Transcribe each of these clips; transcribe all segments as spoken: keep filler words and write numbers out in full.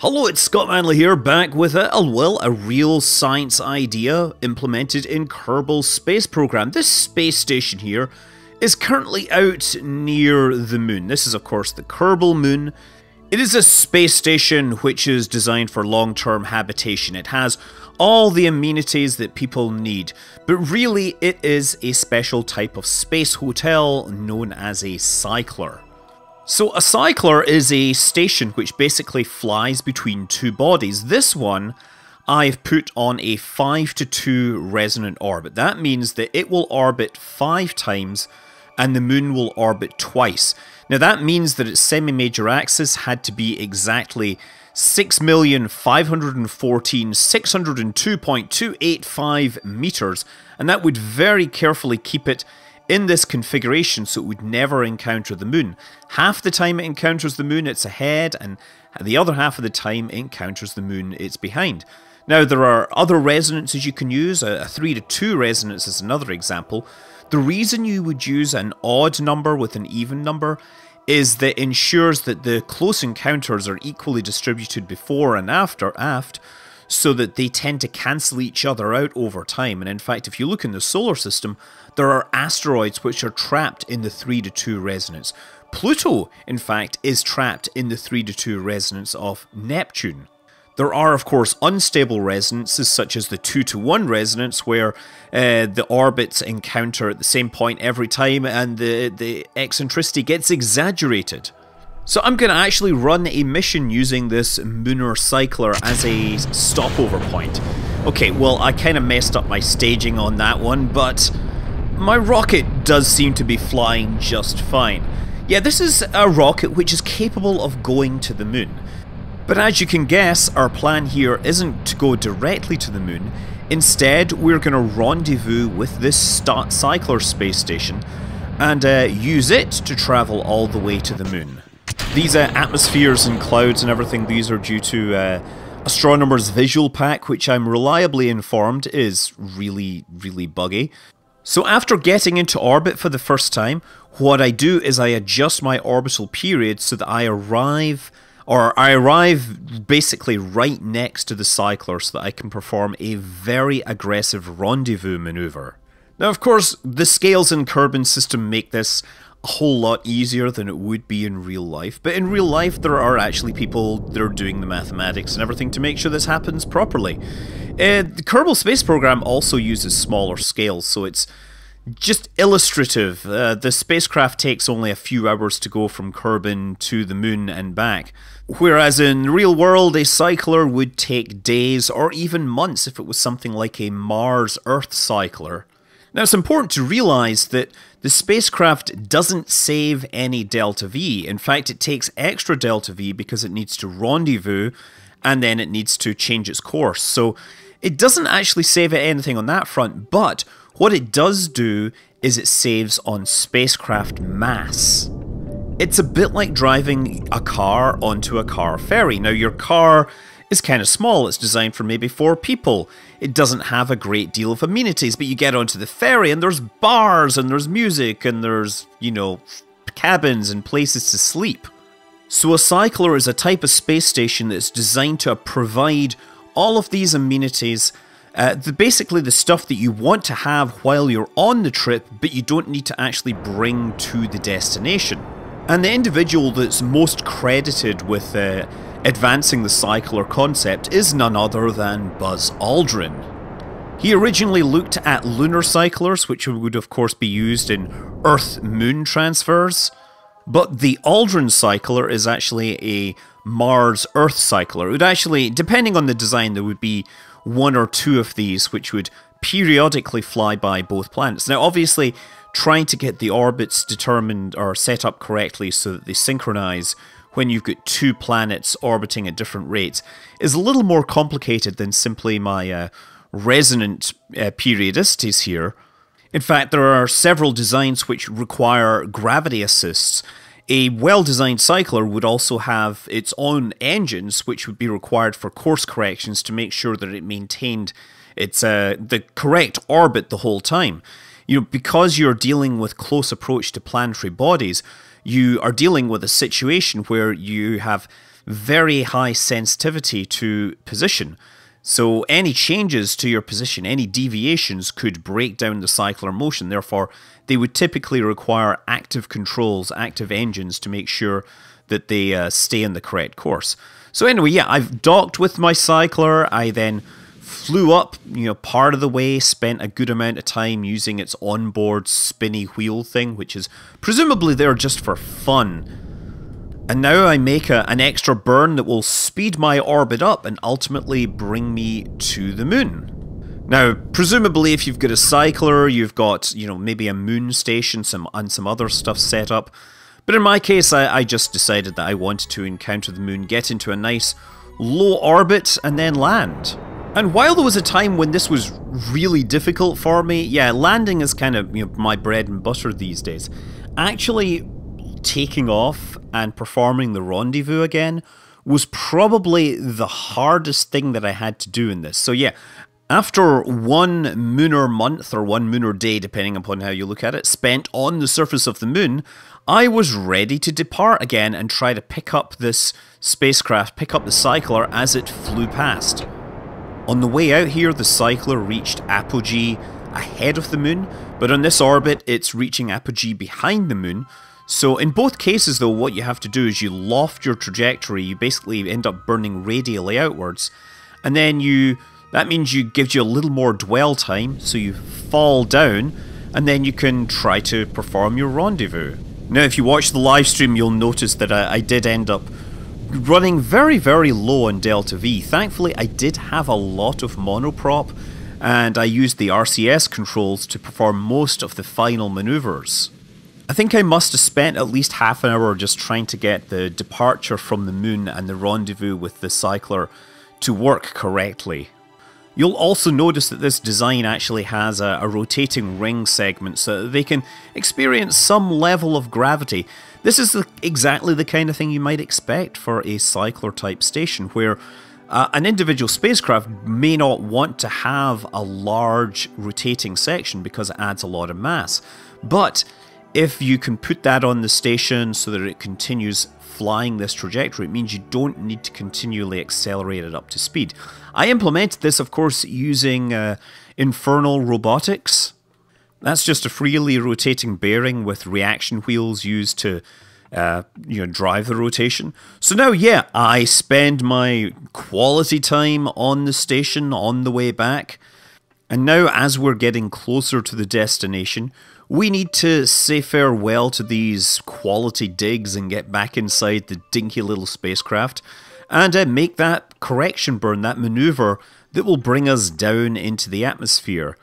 Hello, it's Scott Manley here, back with a, a, well, a real science idea implemented in Kerbal space program. This space station here is currently out near the moon. This is, of course, the Kerbal moon. It is a space station which is designed for long-term habitation. It has all the amenities that people need, but really it is a special type of space hotel known as a cycler. So a cycler is a station which basically flies between two bodies. This one I've put on a five to two resonant orbit. That means that it will orbit five times and the moon will orbit twice. Now that means that its semi-major axis had to be exactly six million five hundred fourteen thousand six hundred two point two eight five meters, and that would very carefully keep it in this configuration so it would never encounter the moon. Half the time it encounters the moon, it's ahead, and the other half of the time it encounters the moon, it's behind. Now there are other resonances you can use. A three to two resonance is another example. The reason you would use an odd number with an even number is that it ensures that the close encounters are equally distributed before and after aft, so that they tend to cancel each other out over time. And in fact, if you look in the solar system, there are asteroids which are trapped in the three to two resonance. Pluto, in fact, is trapped in the three to two resonance of Neptune. There are, of course, unstable resonances such as the two to one resonance, where uh, the orbits encounter at the same point every time and the, the eccentricity gets exaggerated. So I'm going to actually run a mission using this Munar cycler as a stopover point. Okay, well, I kind of messed up my staging on that one, but my rocket does seem to be flying just fine. Yeah, this is a rocket which is capable of going to the moon. But as you can guess, our plan here isn't to go directly to the moon. Instead, we're going to rendezvous with this cycler space station and uh, use it to travel all the way to the moon. These uh, atmospheres and clouds and everything, these are due to uh, Astronomer's visual pack, which I'm reliably informed is really, really buggy. So after getting into orbit for the first time, what I do is I adjust my orbital period so that I arrive, or I arrive basically right next to the cycler so that I can perform a very aggressive rendezvous maneuver. Now of course, the scales in Kerbal system make this a whole lot easier than it would be in real life, but in real life there are actually people that are doing the mathematics and everything to make sure this happens properly. Uh, the Kerbal space program also uses smaller scales, so it's just illustrative. Uh, the spacecraft takes only a few hours to go from Kerbal to the moon and back, whereas in the real world a cycler would take days or even months if it was something like a Mars-Earth cycler. Now it's important to realize that the spacecraft doesn't save any delta V. In fact, it takes extra delta V because it needs to rendezvous and then it needs to change its course. So it doesn't actually save anything on that front, but what it does do is it saves on spacecraft mass. It's a bit like driving a car onto a car ferry. Now your car is kind of small, it's designed for maybe four people. It doesn't have a great deal of amenities, but you get onto the ferry and there's bars and there's music and there's, you know, cabins and places to sleep. So a cycler is a type of space station that's designed to provide all of these amenities, uh, the, basically the stuff that you want to have while you're on the trip, but you don't need to actually bring to the destination. And the individual that's most credited with uh, advancing the cycler concept is none other than Buzz Aldrin. He originally looked at lunar cyclers, which would of course be used in Earth-Moon transfers, but the Aldrin cycler is actually a Mars-Earth cycler. It would actually, depending on the design, there would be one or two of these which would periodically fly by both planets. Now obviously, trying to get the orbits determined or set up correctly so that they synchronize when you've got two planets orbiting at different rates is a little more complicated than simply my uh, resonant uh, periodicities here. In fact, there are several designs which require gravity assists. A well-designed cycler would also have its own engines which would be required for course corrections to make sure that it maintained its uh, the correct orbit the whole time. You know, because you're dealing with close approach to planetary bodies, you are dealing with a situation where you have very high sensitivity to position. So any changes to your position, any deviations could break down the cycler motion. Therefore, they would typically require active controls, active engines to make sure that they uh, stay in the correct course. So anyway, yeah, I've docked with my cycler. I then flew up, you know, part of the way, spent a good amount of time using its onboard spinny wheel thing, which is presumably there just for fun. And now I make a, an extra burn that will speed my orbit up and ultimately bring me to the moon. Now, presumably if you've got a cycler, you've got, you know, maybe a moon station some and some other stuff set up. But in my case, I, I just decided that I wanted to encounter the moon, get into a nice low orbit, and then land. And while there was a time when this was really difficult for me, yeah, landing is kind of, you know, my bread and butter these days. Actually, taking off and performing the rendezvous again was probably the hardest thing that I had to do in this. So yeah, after one Munar month or one Munar day, depending upon how you look at it, spent on the surface of the moon, I was ready to depart again and try to pick up this spacecraft, pick up the cycler as it flew past. On the way out here, the cycler reached apogee ahead of the moon, but on this orbit, it's reaching apogee behind the moon. So in both cases though, what you have to do is you loft your trajectory, you basically end up burning radially outwards, and then you, that means you gives you a little more dwell time, so you fall down, and then you can try to perform your rendezvous. Now if you watch the live stream, you'll notice that I, I did end up running very very low on delta V. Thankfully I did have a lot of monoprop, and I used the R C S controls to perform most of the final maneuvers. I think I must have spent at least half an hour just trying to get the departure from the moon and the rendezvous with the cycler to work correctly. You'll also notice that this design actually has a, a rotating ring segment so that they can experience some level of gravity. This is the, exactly the kind of thing you might expect for a cycler type station, where uh, an individual spacecraft may not want to have a large rotating section because it adds a lot of mass. But if you can put that on the station so that it continues flying this trajectory, it means you don't need to continually accelerate it up to speed. I implemented this, of course, using uh, Infernal Robotics. That's just a freely rotating bearing with reaction wheels used to uh, you know, drive the rotation. So now, yeah, I spend my quality time on the station on the way back. And now, as we're getting closer to the destination, we need to say farewell to these quality digs and get back inside the dinky little spacecraft and uh, make that correction burn, that maneuver that will bring us down into the atmosphere.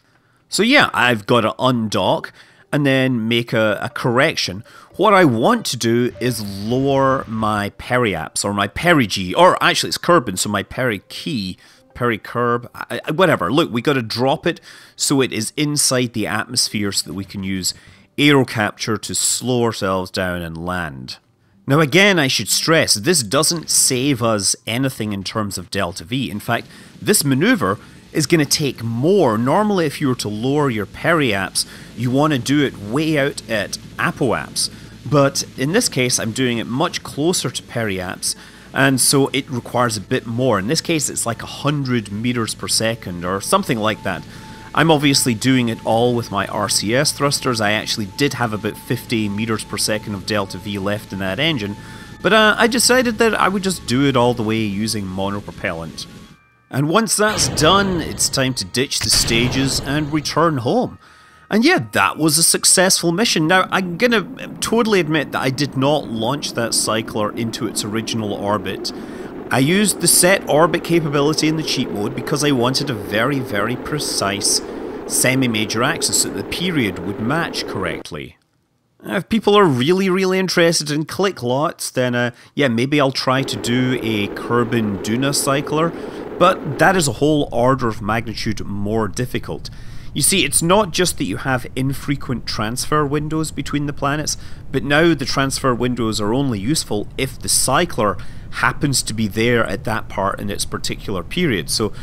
So yeah, I've got to undock and then make a, a correction. What I want to do is lower my periaps, or my perigee, or actually it's Kerbal, so my peri-key, peri-curb, whatever. Look, we got to drop it so it is inside the atmosphere so that we can use aero capture to slow ourselves down and land. Now again, I should stress, this doesn't save us anything in terms of delta V. In fact, this maneuver is going to take more. Normally, if you were to lower your periaps, you want to do it way out at apoaps. But in this case, I'm doing it much closer to periaps, and so it requires a bit more. In this case, it's like one hundred meters per second or something like that. I'm obviously doing it all with my R C S thrusters. I actually did have about fifty meters per second of delta V left in that engine, but uh, I decided that I would just do it all the way using monopropellant. And once that's done, it's time to ditch the stages and return home. And yeah, that was a successful mission. Now, I'm gonna totally admit that I did not launch that cycler into its original orbit. I used the set orbit capability in the cheat mode because I wanted a very, very precise semi-major axis so that the period would match correctly. If people are really, really interested in click lots, then uh, yeah, maybe I'll try to do a Kerbal Duna cycler, but that is a whole order of magnitude more difficult. You see, it's not just that you have infrequent transfer windows between the planets, but now the transfer windows are only useful if the cycler happens to be there at that part in its particular period. So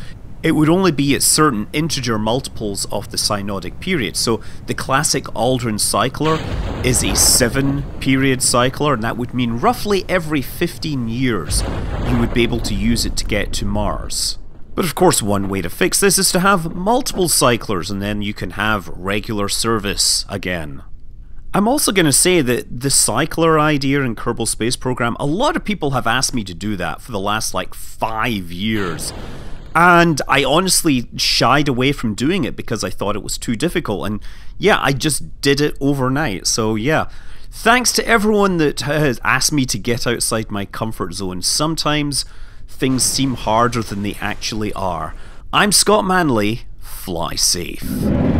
it would only be at certain integer multiples of the synodic period. So the classic Aldrin cycler is a seven period cycler, and that would mean roughly every fifteen years you would be able to use it to get to Mars. But of course, one way to fix this is to have multiple cyclers, and then you can have regular service again. I'm also going to say that the cycler idea in Kerbal Space Program, a lot of people have asked me to do that for the last like five years. And I honestly shied away from doing it because I thought it was too difficult. And yeah, I just did it overnight. So yeah, thanks to everyone that has asked me to get outside my comfort zone. Sometimes things seem harder than they actually are. I'm Scott Manley. Fly safe.